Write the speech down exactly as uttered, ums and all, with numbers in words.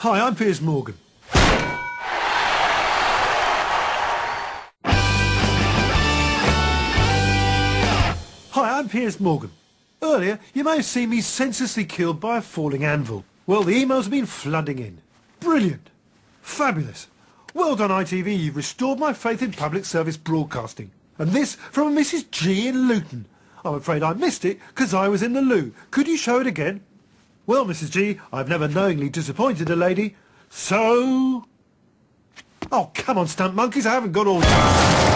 Hi, I'm Piers Morgan. Hi, I'm Piers Morgan. Earlier, you may have seen me senselessly killed by a falling anvil. Well, the emails have been flooding in. Brilliant. Fabulous. Well done, I T V. You've restored my faith in public service broadcasting. And this from a Missus G in Luton. I'm afraid I missed it because I was in the loo. Could you show it again? Well, Missus G, I've never knowingly disappointed a lady. So... Oh, come on, stunt monkeys, I haven't got all...